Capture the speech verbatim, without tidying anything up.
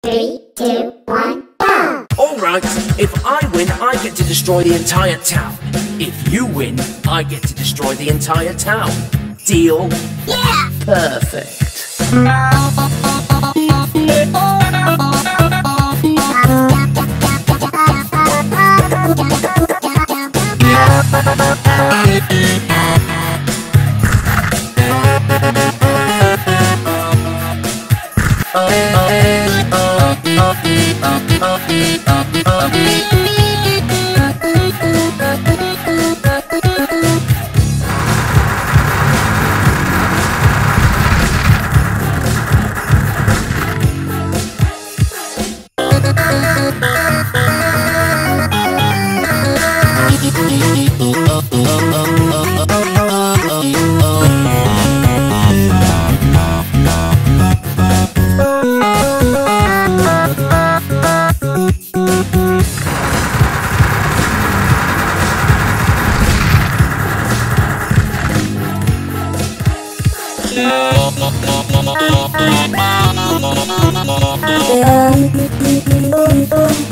Three, two, one, go! Alright, if I win, I get to destroy the entire town. If you win, I get to destroy the entire town. Deal? Yeah! Perfect. Yeah.